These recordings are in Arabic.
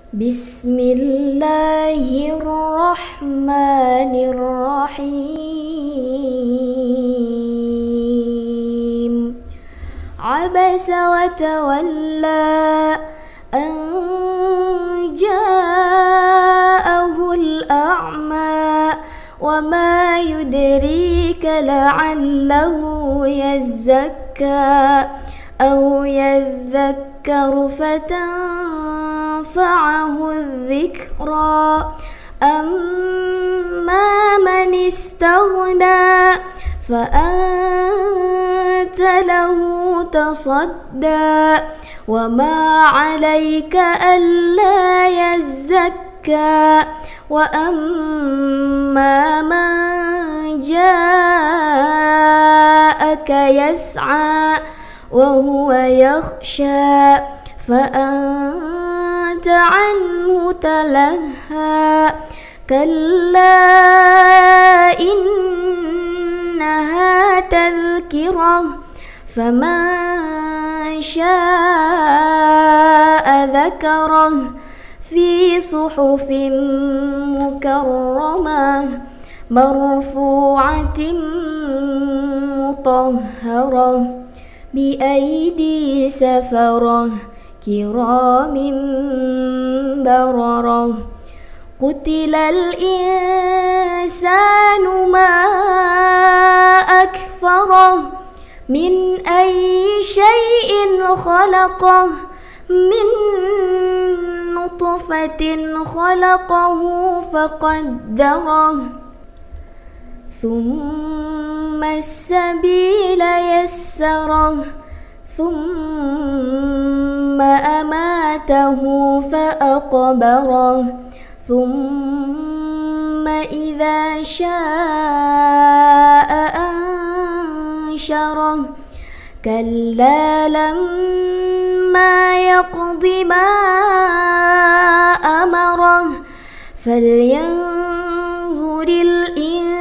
Bismillahirrahmanirrahim. Abasa wa tawalla an ja'ahul a'ma wa ma yudrika la'allahu yazzakka aw yadhakkaru fatanfa'ahu adh-dhikra amma man istaghna fa'anta lahu tasadda wa ma 'alayka alla yazzakka wa amma man ja'aka yas'a wa huwa yakhsha fa'anta 'anhu talahha kalla innaha tadhkirah faman syaa'a dzakarah fi suhufin mukarramah marfu'atin mutahharah bi aidi safarah kiramin bararah. Qutilal insanu ma akfarah min ayyi syai'in khalaqah min nutfatin khalaqahu faqaddarah thumma as-sabila yassarah thumma amatahu faaqbarah thumma idza syaa'a ansyarah kalla lamma yaqdi ma amarah falyanzuril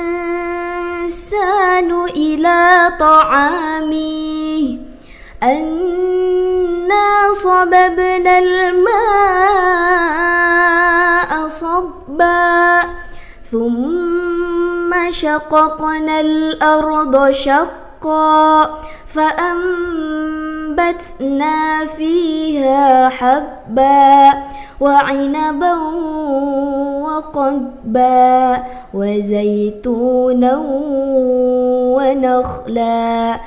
insanu ila ta'amih anna sababnal ma'a sabba thumma shaqaqnal arda shaqqa فأنبتنا فيها حبا وعنبا وقضبا وزيتونا ونخلا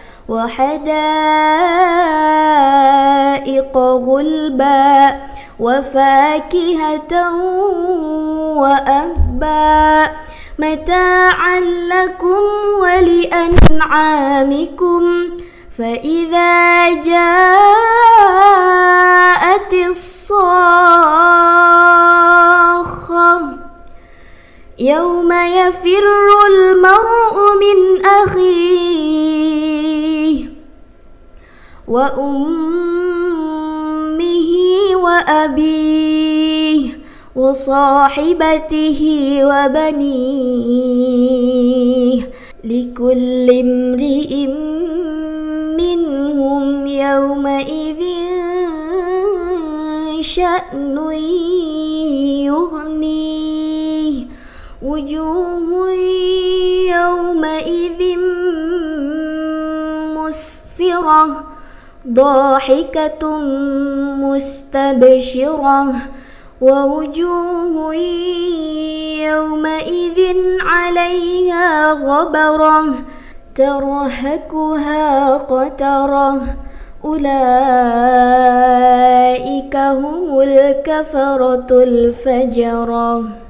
وحدائق غلبا وفاكهة وأبا متاعا لكم ولأنعامكم فإذا جاءت الصاخة يوم يفر المرء من أخيه وأمه وأبيه وصاحبته وبنيه لكل امرئ منهم يومئذ شأن يغنيه وجوه يومئذ مسفرة ضاحكة مستبشرة ووجوه يومئذ عليها غبرة ترهقها قترة أولئك هم الكفرة الفجرة.